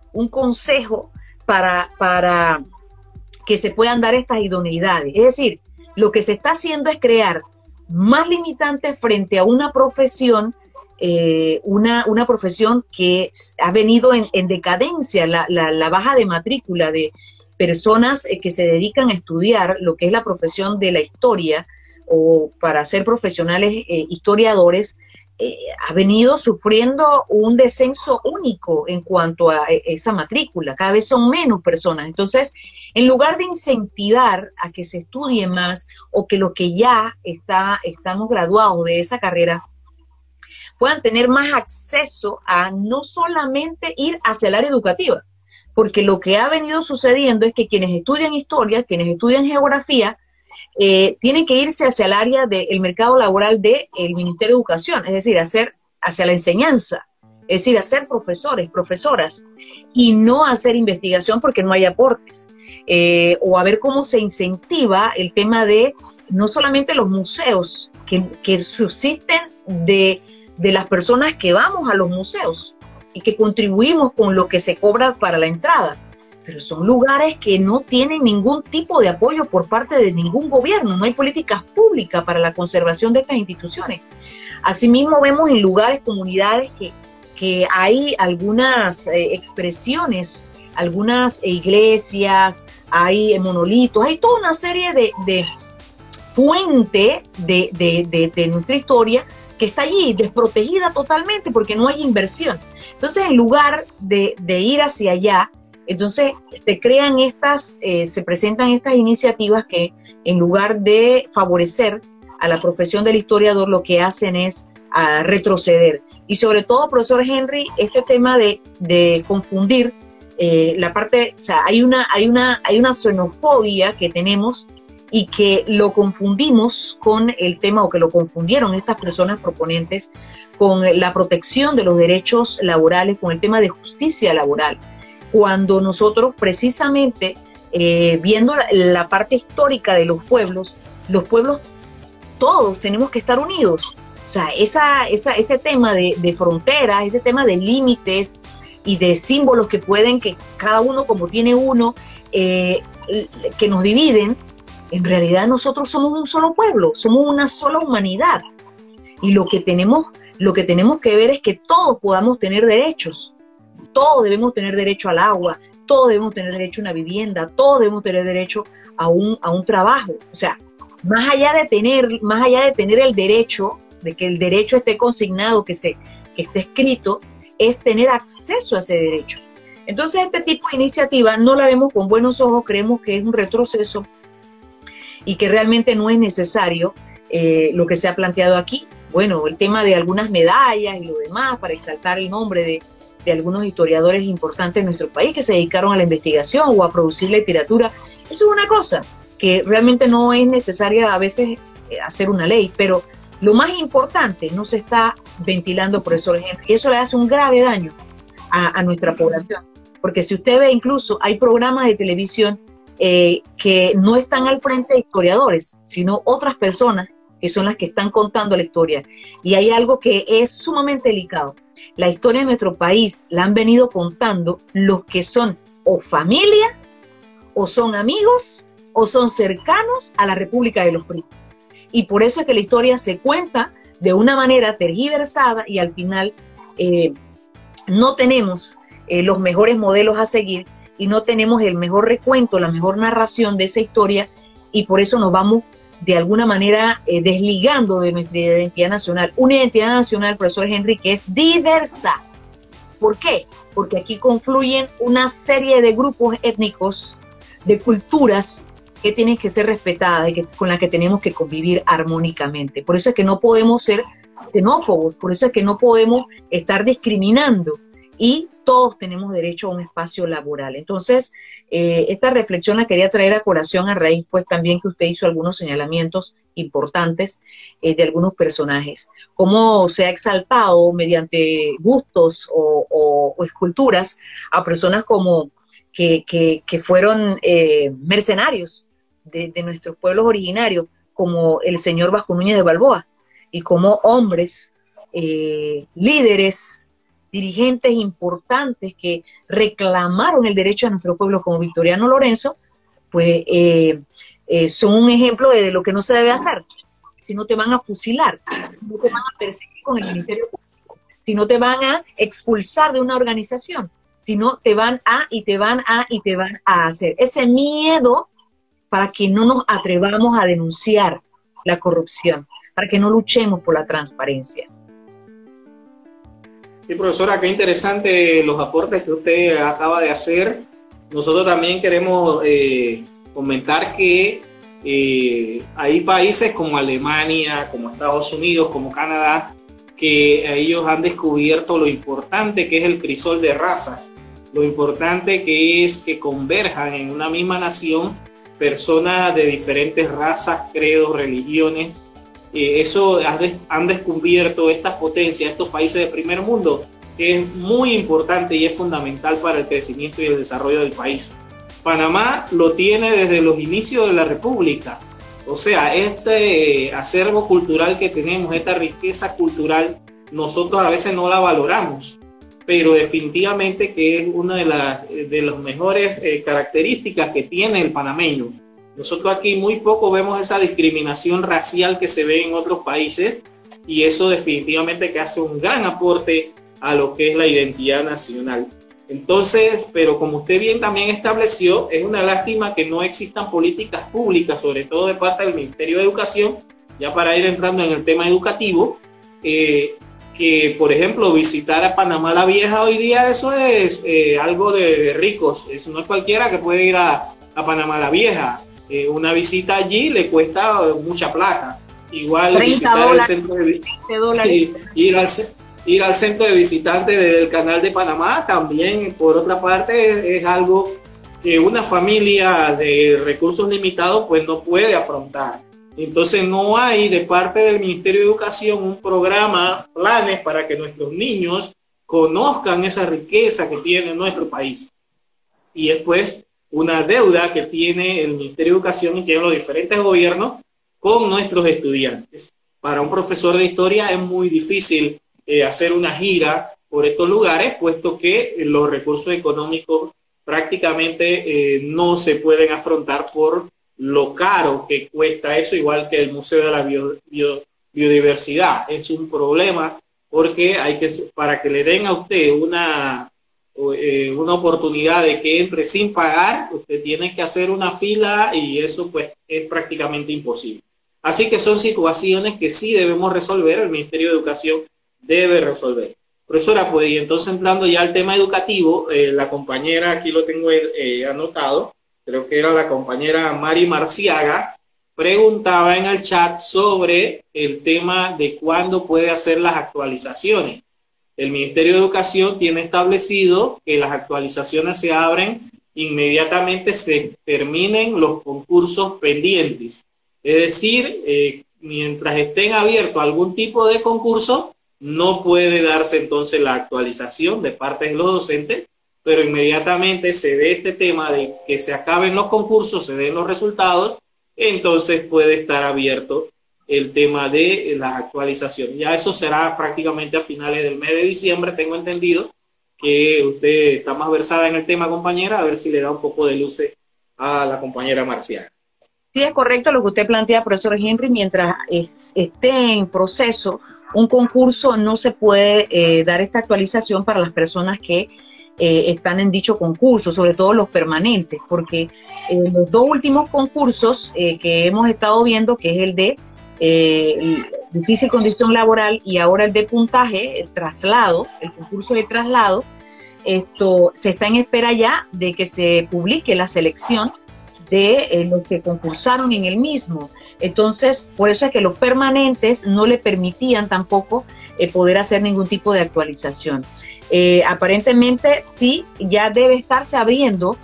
S2: para que se puedan dar estas idoneidades. Es decir, lo que se está haciendo es crear más limitantes frente a una profesión, una profesión que ha venido en decadencia, la baja de matrícula de personas que se dedican a estudiar lo que es la profesión de la historia o para ser profesionales historiadores, ha venido sufriendo un descenso único en cuanto a esa matrícula. Cada vez son menos personas. Entonces, en lugar de incentivar a que se estudie más o que los que ya estamos graduados de esa carrera puedan tener más acceso a no solamente ir hacia el área educativa, porque lo que ha venido sucediendo es que quienes estudian historia, quienes estudian geografía, tienen que irse hacia el área del mercado laboral del Ministerio de Educación, es decir, hacia la enseñanza, es decir, hacer profesores, profesoras, y no hacer investigación porque no hay aportes. o a ver cómo se incentiva el tema de no solamente los museos que subsisten de las personas que vamos a los museos y que contribuimos con lo que se cobra para la entrada, pero son lugares que no tienen ningún tipo de apoyo por parte de ningún gobierno, no hay políticas públicas para la conservación de estas instituciones. Asimismo vemos en lugares, comunidades que hay algunas expresiones, algunas iglesias, hay monolitos, hay toda una serie de fuente de nuestra historia que está allí desprotegida totalmente porque no hay inversión. Entonces, en lugar de ir hacia allá, entonces se crean se presentan estas iniciativas que en lugar de favorecer a la profesión del historiador, lo que hacen es retroceder. Y sobre todo, profesor Henry, este tema de confundir la parte, o sea, hay una xenofobia que tenemos y que lo confundimos con el tema, o que lo confundieron estas personas proponentes, con la protección de los derechos laborales, con el tema de justicia laboral, cuando nosotros precisamente, viendo la parte histórica de los pueblos todos tenemos que estar unidos. O sea, ese tema de fronteras, ese tema de límites y de símbolos que cada uno como tiene uno, que nos dividen, en realidad nosotros somos un solo pueblo, somos una sola humanidad. Y lo que tenemos que ver es que todos podamos tener derechos. Todos debemos tener derecho al agua, todos debemos tener derecho a una vivienda, todos debemos tener derecho a un trabajo. O sea, más allá de tener el derecho, de que el derecho esté consignado, que esté escrito, es tener acceso a ese derecho. Entonces, este tipo de iniciativa no la vemos con buenos ojos, creemos que es un retroceso y que realmente no es necesario lo que se ha planteado aquí. Bueno, el tema de algunas medallas y lo demás para exaltar el nombre de algunos historiadores importantes de nuestro país que se dedicaron a la investigación o a producir literatura, eso es una cosa que realmente no es necesaria a veces hacer una ley, pero lo más importante no se está ventilando, profesor Henry, y eso le hace un grave daño a nuestra población, porque si usted ve, incluso hay programas de televisión que no están al frente de historiadores, sino otras personas que son las que están contando la historia, y hay algo que es sumamente delicado. La historia de nuestro país la han venido contando los que son o familia, o son amigos, o son cercanos a la República de los Primos. Y por eso es que la historia se cuenta de una manera tergiversada y al final no tenemos los mejores modelos a seguir y no tenemos el mejor recuento, la mejor narración de esa historia, y por eso nos vamos de alguna manera desligando de nuestra identidad nacional. Una identidad nacional, profesor Henry, que es diversa. ¿Por qué? Porque aquí confluyen una serie de grupos étnicos, de culturas que tienen que ser respetadas y con las que tenemos que convivir armónicamente. Por eso es que no podemos ser xenófobos, por eso es que no podemos estar discriminando, y todos tenemos derecho a un espacio laboral. Entonces, esta reflexión la quería traer a colación a raíz, pues, también que usted hizo algunos señalamientos importantes de algunos personajes. Cómo se ha exaltado mediante gustos o esculturas a personas como que fueron mercenarios de nuestros pueblos originarios, como el señor Vasco Núñez de Balboa, y como hombres, líderes, dirigentes importantes que reclamaron el derecho de nuestro pueblo, como Victoriano Lorenzo, pues son un ejemplo de lo que no se debe hacer. Si no te van a fusilar, si no te van a perseguir con el Ministerio Público, si no te van a expulsar de una organización, si no te van a hacer. Ese miedo para que no nos atrevamos a denunciar la corrupción, para que no luchemos por la transparencia.
S1: Sí, profesora, qué interesante los aportes que usted acaba de hacer. Nosotros también queremos comentar que hay países como Alemania, como Estados Unidos, como Canadá, que ellos han descubierto lo importante que es el crisol de razas, lo importante que es que converjan en una misma nación personas de diferentes razas, credos, religiones. Eso han descubierto estas potencias, estos países de primer mundo, que es muy importante y es fundamental para el crecimiento y el desarrollo del país. Panamá lo tiene desde los inicios de la República. O sea, este acervo cultural que tenemos, esta riqueza cultural, nosotros a veces no la valoramos, pero definitivamente que es una de las mejores características que tiene el panameño. Nosotros aquí muy poco vemos esa discriminación racial que se ve en otros países, y eso definitivamente que hace un gran aporte a lo que es la identidad nacional. Entonces, pero como usted bien también estableció, es una lástima que no existan políticas públicas, sobre todo de parte del Ministerio de Educación, ya para ir entrando en el tema educativo, que por ejemplo visitar a Panamá la Vieja hoy día, eso es algo de ricos, eso no es cualquiera que puede ir a Panamá la Vieja. Una visita allí le cuesta mucha plata, igual visitar el centro de ir al centro de visitantes del Canal de Panamá también, por otra parte, es algo que una familia de recursos limitados pues no puede afrontar. Entonces no hay de parte del Ministerio de Educación un programa, planes para que nuestros niños conozcan esa riqueza que tiene nuestro país. Y es pues una deuda que tiene el Ministerio de Educación y tienen los diferentes gobiernos con nuestros estudiantes. Para un profesor de historia es muy difícil hacer una gira por estos lugares, puesto que los recursos económicos prácticamente no se pueden afrontar por lo caro que cuesta eso, igual que el Museo de la Biodiversidad. Es un problema porque para que le den a usted una oportunidad de que entre sin pagar, usted tiene que hacer una fila y eso pues es prácticamente imposible. Así que son situaciones que sí debemos resolver, el Ministerio de Educación debe resolver. Profesora, pues y entonces entrando ya al tema educativo, la compañera, aquí lo tengo anotado, creo que era la compañera Mari Marciaga, preguntaba en el chat sobre el tema de cuándo puede hacer las actualizaciones. El Ministerio de Educación tiene establecido que las actualizaciones se abren inmediatamente se terminen los concursos pendientes. Es decir, mientras estén abiertos algún tipo de concurso, no puede darse entonces la actualización de parte de los docentes, pero inmediatamente se dé este tema de que se acaben los concursos, se den los resultados, entonces puede estar abierto el tema de las actualizaciones. Ya eso será prácticamente a finales del mes de diciembre, tengo entendido que usted está más versada en el tema, compañera, a ver si le da un poco de luces a la compañera Marcial.
S2: Sí, es correcto lo que usted plantea, profesor Henry, mientras esté en proceso un concurso no se puede dar esta actualización para las personas que están en dicho concurso, sobre todo los permanentes, porque los dos últimos concursos que hemos estado viendo, que es el de difícil condición laboral y ahora el de puntaje, el traslado, el concurso de traslado, esto se está en espera ya de que se publique la selección de los que concursaron en el mismo. Entonces, por eso es que los permanentes no le permitían tampoco poder hacer ningún tipo de actualización. Aparentemente sí, ya debe estarse abriendo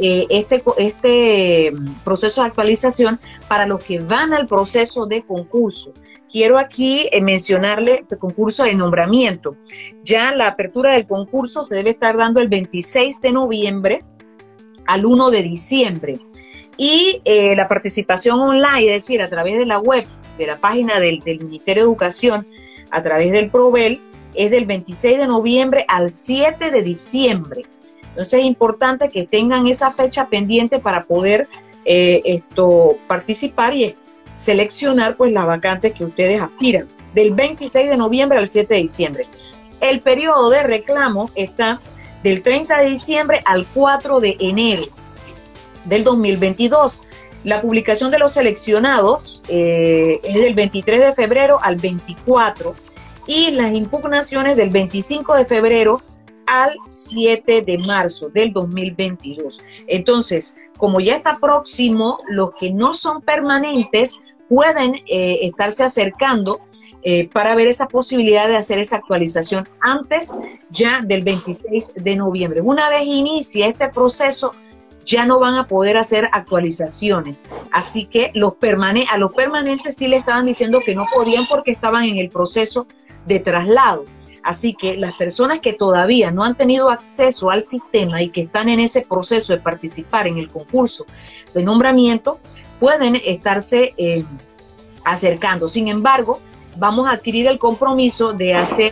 S2: este proceso de actualización para los que van al proceso de concurso. Quiero aquí mencionarle el concurso de nombramiento. Ya la apertura del concurso se debe estar dando el 26 de noviembre al 1 de diciembre. Y la participación online, es decir, a través de la web, de la página del Ministerio de Educación, a través del PROVEL, es del 26 de noviembre al 7 de diciembre. Entonces es importante que tengan esa fecha pendiente para poder participar y seleccionar pues las vacantes que ustedes aspiran, del 26 de noviembre al 7 de diciembre. El periodo de reclamo está del 30 de diciembre al 4 de enero del 2022. La publicación de los seleccionados es del 23 de febrero al 24 y las impugnaciones del 25 de febrero al 7 de marzo del 2022. Entonces, como ya está próximo, los que no son permanentes pueden estarse acercando para ver esa posibilidad de hacer esa actualización antes ya del 26 de noviembre. Una vez inicie este proceso, ya no van a poder hacer actualizaciones. Así que a los permanentes sí le estaban diciendo que no podían porque estaban en el proceso de traslado. Así que las personas que todavía no han tenido acceso al sistema y que están en ese proceso de participar en el concurso de nombramiento, pueden estarse acercando. Sin embargo, vamos a adquirir el compromiso de hacer,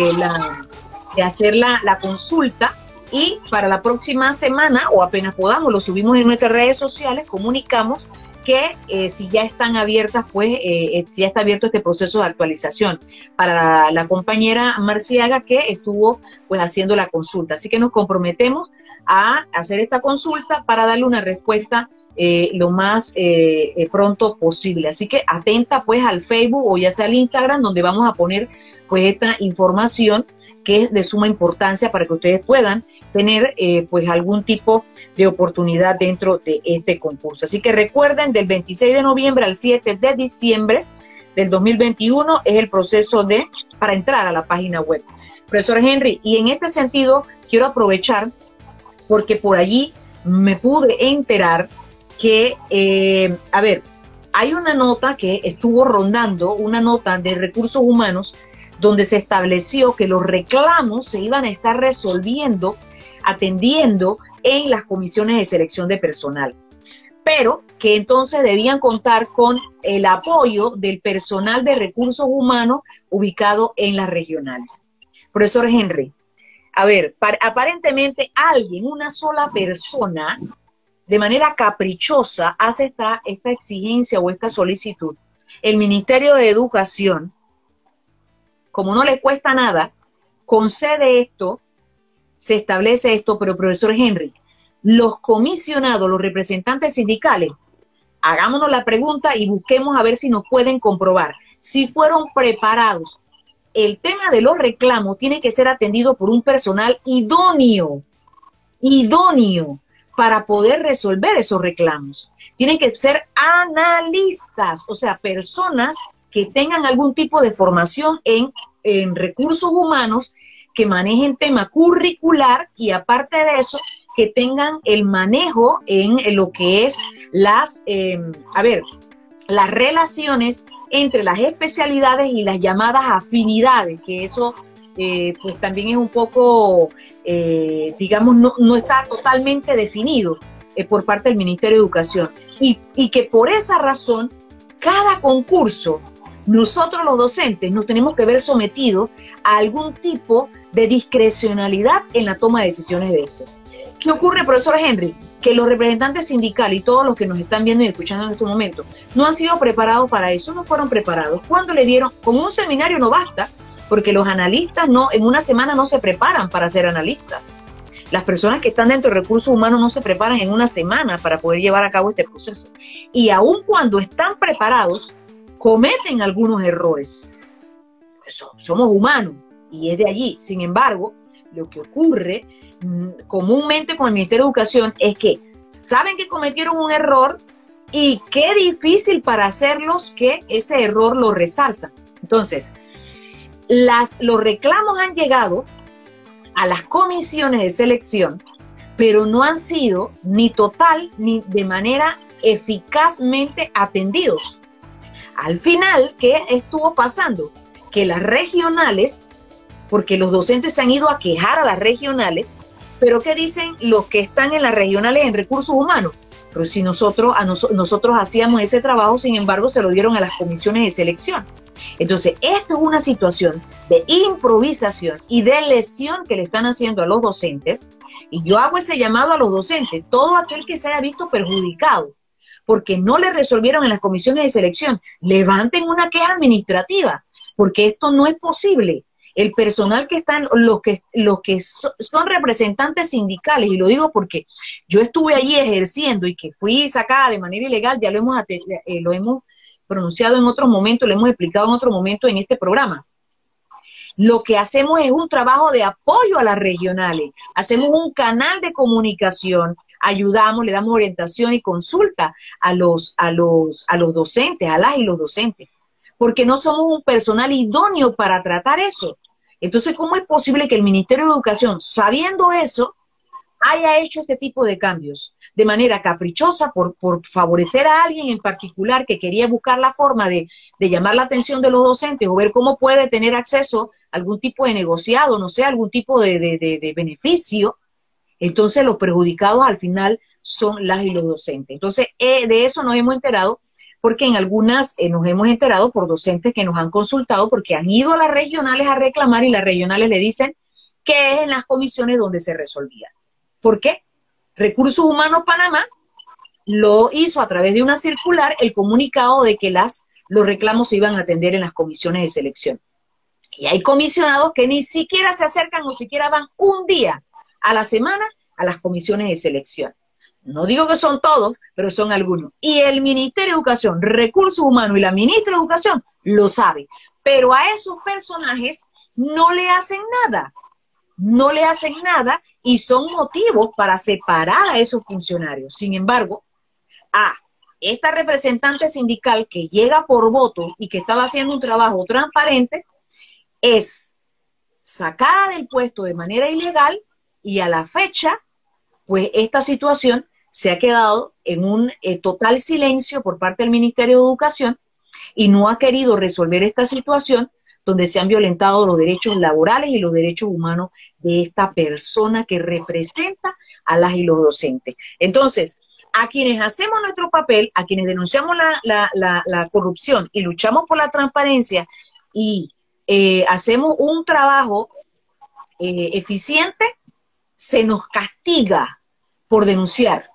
S2: la consulta, y para la próxima semana, o apenas podamos, lo subimos en nuestras redes sociales, comunicamos que si ya están abiertas, pues si ya está abierto este proceso de actualización para la compañera Marciaga, que estuvo pues haciendo la consulta. Así que nos comprometemos a hacer esta consulta para darle una respuesta lo más pronto posible. Así que atenta pues al Facebook o ya sea al Instagram, donde vamos a poner pues esta información que es de suma importancia para que ustedes puedan tener pues algún tipo de oportunidad dentro de este concurso. Así que recuerden, del 26 de noviembre al 7 de diciembre del 2021 es el proceso para entrar a la página web. Profesor Henry, y en este sentido quiero aprovechar porque por allí me pude enterar que, hay una nota que estuvo rondando, una nota de recursos humanos, donde se estableció que los reclamos se iban a estar atendiendo en las comisiones de selección de personal, pero que entonces debían contar con el apoyo del personal de recursos humanos ubicado en las regionales. Profesor Henry, aparentemente alguien, una sola persona, de manera caprichosa hace esta exigencia o esta solicitud. El Ministerio de Educación, como no le cuesta nada, concede esto, se establece esto, pero profesor Henry, los comisionados, los representantes sindicales, hagámonos la pregunta y busquemos a ver si nos pueden comprobar si fueron preparados. El tema de los reclamos tiene que ser atendido por un personal idóneo para poder resolver esos reclamos. Tienen que ser analistas, o sea, personas que tengan algún tipo de formación en recursos humanos, que manejen tema curricular y aparte de eso, que tengan el manejo en lo que es las relaciones entre las especialidades y las llamadas afinidades, que eso pues también es un poco, digamos, no está totalmente definido por parte del Ministerio de Educación. Y que por esa razón, cada concurso, nosotros los docentes nos tenemos que ver sometidos a algún tipo de discrecionalidad en la toma de decisiones de esto. ¿Qué ocurre, profesor Henry? Que los representantes sindicales y todos los que nos están viendo y escuchando en estos momentos no han sido preparados para eso, no fueron preparados. ¿Cuándo le dieron? Con un seminario no basta, porque los analistas en una semana no se preparan para ser analistas. Las personas que están dentro de recursos humanos no se preparan en una semana para poder llevar a cabo este proceso. Y aun cuando están preparados, cometen algunos errores. Somos humanos y es de allí. Sin embargo, lo que ocurre comúnmente con el Ministerio de Educación es que saben que cometieron un error y qué difícil para hacerlos que ese error lo resarzan. Entonces, los reclamos han llegado a las comisiones de selección, pero no han sido ni total ni de manera eficazmente atendidos. Al final, ¿qué estuvo pasando? Que las regionales, porque los docentes se han ido a quejar a las regionales, pero ¿qué dicen los que están en las regionales en recursos humanos? Pero si nosotros hacíamos ese trabajo, sin embargo, se lo dieron a las comisiones de selección. Entonces, esto es una situación de improvisación y de lesión que le están haciendo a los docentes, y yo hago ese llamado a los docentes, todo aquel que se haya visto perjudicado porque no le resolvieron en las comisiones de selección, levanten una queja administrativa, porque esto no es posible. El personal que están, los que son representantes sindicales, y lo digo porque yo estuve allí ejerciendo y que fui sacada de manera ilegal, ya lo hemos pronunciado en otro momento, lo hemos explicado en otro momento en este programa. Lo que hacemos es un trabajo de apoyo a las regionales, hacemos un canal de comunicación, ayudamos, le damos orientación y consulta a los docentes, a las y los docentes, porque no somos un personal idóneo para tratar eso. Entonces, ¿cómo es posible que el Ministerio de Educación, sabiendo eso, haya hecho este tipo de cambios de manera caprichosa por favorecer a alguien en particular que quería buscar la forma de llamar la atención de los docentes o ver cómo puede tener acceso a algún tipo de negociado, no sé, algún tipo de beneficio, entonces los perjudicados al final son las y los docentes. Entonces, de eso nos hemos enterado porque en algunas nos hemos enterado por docentes que nos han consultado porque han ido a las regionales a reclamar y las regionales le dicen que es en las comisiones donde se resolvía. ¿Por qué? Recursos Humanos Panamá lo hizo a través de una circular el comunicado de que los reclamos se iban a atender en las comisiones de selección. Y hay comisionados que ni siquiera se acercan o siquiera van un día a la semana a las comisiones de selección. No digo que son todos, pero son algunos. Y el Ministerio de Educación, Recursos Humanos y la Ministra de Educación lo sabe. Pero a esos personajes no le hacen nada. No le hacen nada y son motivos para separar a esos funcionarios. Sin embargo, a esta representante sindical que llega por voto y que estaba haciendo un trabajo transparente, es sacada del puesto de manera ilegal y a la fecha, pues esta situación se ha quedado en un total silencio por parte del Ministerio de Educación y no ha querido resolver esta situación donde se han violentado los derechos laborales y los derechos humanos de esta persona que representa a las y los docentes. Entonces, a quienes hacemos nuestro papel, a quienes denunciamos la corrupción y luchamos por la transparencia y hacemos un trabajo eficiente, se nos castiga por denunciar.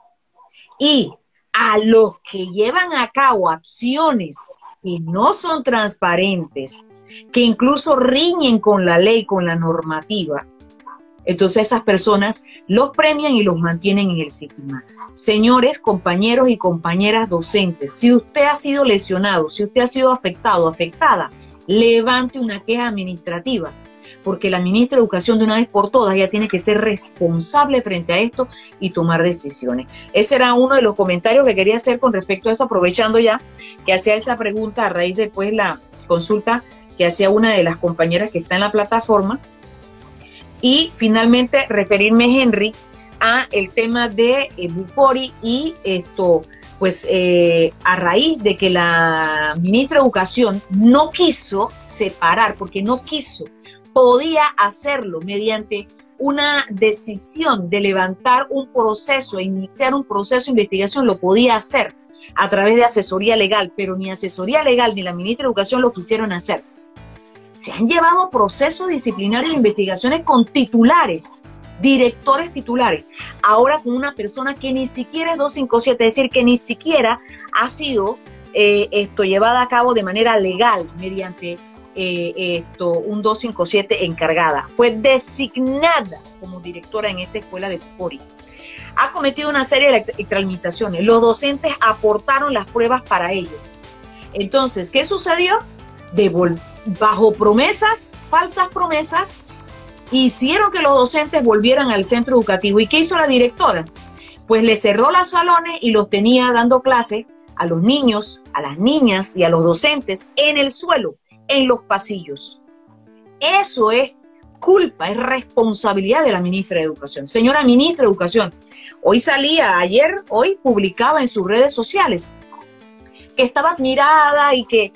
S2: Y a los que llevan a cabo acciones que no son transparentes, que incluso riñen con la ley, con la normativa, entonces esas personas los premian y los mantienen en el sistema. Señores, compañeros y compañeras docentes, si usted ha sido lesionado, si usted ha sido afectado, afectada, levante una queja administrativa, porque la ministra de Educación de una vez por todas ya tiene que ser responsable frente a esto y tomar decisiones. Ese era uno de los comentarios que quería hacer con respecto a esto, aprovechando ya que hacía esa pregunta a raíz de pues, la consulta que hacía una de las compañeras que está en la plataforma. Y finalmente referirme, Henry, a el tema de Bucori y esto, pues a raíz de que la ministra de Educación no quiso separar, porque no quiso, podía hacerlo mediante una decisión de levantar un proceso, iniciar un proceso de investigación, lo podía hacer a través de asesoría legal, pero ni asesoría legal ni la ministra de Educación lo quisieron hacer. Se han llevado procesos disciplinarios e investigaciones con titulares, directores titulares, ahora con una persona que ni siquiera es 257, es decir, que ni siquiera ha sido llevada a cabo de manera legal mediante un 257 encargada. Fue designada como directora en esta escuela de Bucori. Ha cometido una serie de extralimitaciones. Los docentes aportaron las pruebas para ello. Entonces, ¿qué sucedió? Bajo promesas, falsas promesas, hicieron que los docentes volvieran al centro educativo. ¿Y qué hizo la directora? Pues le cerró los salones y los tenía dando clases a los niños, a las niñas y a los docentes en el suelo, en los pasillos. Eso es culpa, es responsabilidad de la ministra de Educación. Señora ministra de Educación, hoy publicaba en sus redes sociales que estaba admirada y que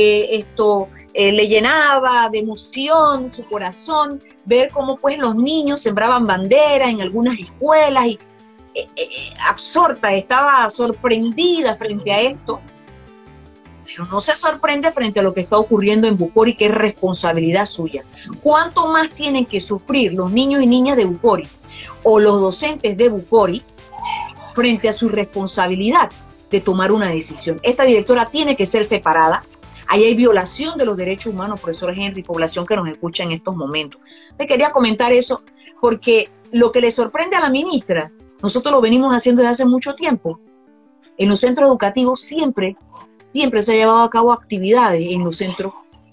S2: le llenaba de emoción su corazón ver cómo pues los niños sembraban bandera en algunas escuelas y absorta, estaba sorprendida frente a esto, pero no se sorprende frente a lo que está ocurriendo en Bucori, que es responsabilidad suya. ¿Cuánto más tienen que sufrir los niños y niñas de Bucori o los docentes de Bucori frente a su responsabilidad de tomar una decisión? Esta directora tiene que ser separada. Ahí hay violación de los derechos humanos, profesor Henry, población que nos escucha en estos momentos. Le quería comentar eso porque lo que le sorprende a la ministra, nosotros lo venimos haciendo desde hace mucho tiempo. En los centros educativos siempre se ha llevado a cabo actividades en los centros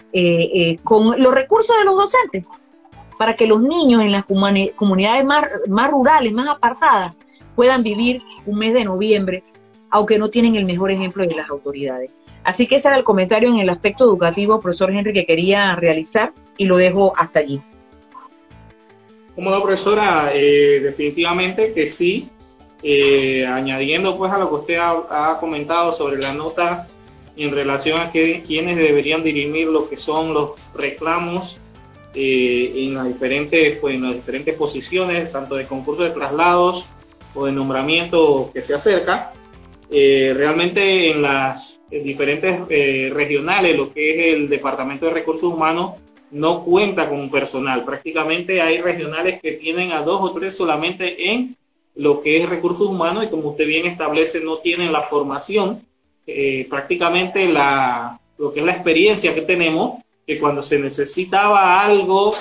S2: con los recursos de los docentes para que los niños en las comunidades más rurales, más apartadas, puedan vivir un mes de noviembre, aunque no tienen el mejor ejemplo de las autoridades. Así que ese era el comentario en el aspecto educativo, profesor Henry, que quería realizar y lo dejo hasta allí.
S1: Como la profesora, definitivamente que sí. Añadiendo pues a lo que usted ha comentado sobre la nota en relación a quienes deberían dirimir lo que son los reclamos en las diferentes posiciones, tanto de concurso de traslados o de nombramiento que se acerca. Realmente en las diferentes regionales, lo que es el Departamento de Recursos Humanos no cuenta con personal. Prácticamente hay regionales que tienen a 2 o 3 solamente en lo que es recursos humanos, y como usted bien establece, no tienen la formación, prácticamente lo que es la experiencia que tenemos, que cuando se necesitaba algo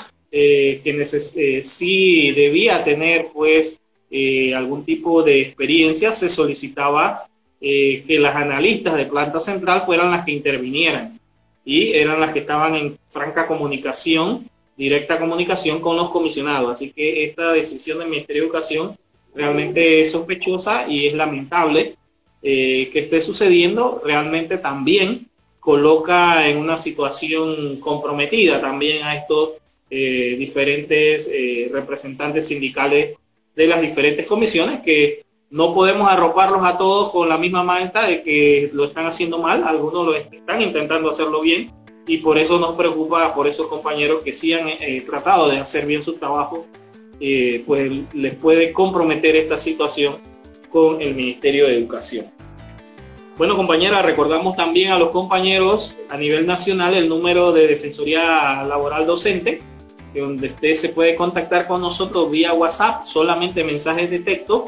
S1: sí debía tener pues algún tipo de experiencia, se solicitaba que las analistas de planta central fueran las que intervinieran, y eran las que estaban en franca comunicación, directa comunicación con los comisionados. Así que esta decisión del Ministerio de Educación realmente es sospechosa y es lamentable que esté sucediendo. Realmente también coloca en una situación comprometida también a estos diferentes representantes sindicales de las diferentes comisiones, que no podemos arroparlos a todos con la misma manta de que lo están haciendo mal. Algunos lo están intentando hacerlo bien, y por eso nos preocupa por esos compañeros que sí han tratado de hacer bien su trabajo. Pues les puede comprometer esta situación con el Ministerio de Educación. Bueno, compañera, recordamos también a los compañeros a nivel nacional el número de Defensoría Laboral Docente, donde usted se puede contactar con nosotros vía WhatsApp, solamente mensajes de texto,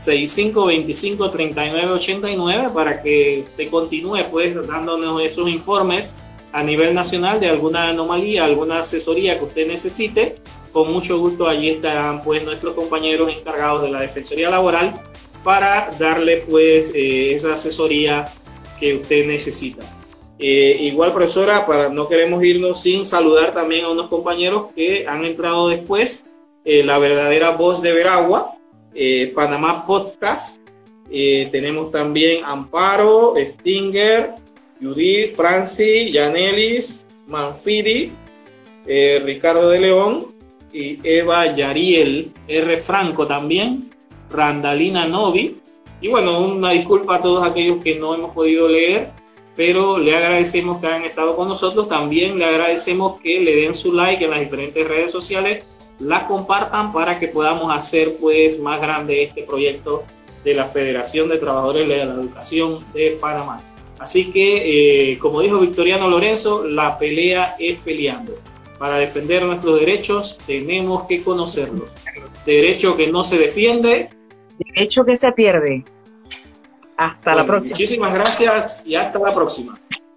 S1: 6525-3989, para que usted continúe pues dándonos esos informes a nivel nacional de alguna anomalía, alguna asesoría que usted necesite. Con mucho gusto allí estarán pues nuestros compañeros encargados de la Defensoría Laboral para darle pues esa asesoría que usted necesita. Igual, profesora, no queremos irnos sin saludar también a unos compañeros que han entrado después, La Verdadera Voz de Veragua, Panamá Podcast, tenemos también Amparo, Stinger, Judith, Franci, Yanelis, Manfidi, Ricardo de León, y Eva Yariel, R. Franco también, Randalina Novi. Y bueno, una disculpa a todos aquellos que no hemos podido leer, pero le agradecemos que hayan estado con nosotros. También le agradecemos que le den su like en las diferentes redes sociales, la compartan para que podamos hacer pues más grande este proyecto de la Federación de Trabajadores de la Educación de Panamá. Así que, como dijo Victoriano Lorenzo, la pelea es peleando. Para defender nuestros derechos tenemos que conocerlos. Derecho que no se defiende,
S2: derecho que se pierde. Hasta la próxima.
S1: Muchísimas gracias y hasta la próxima.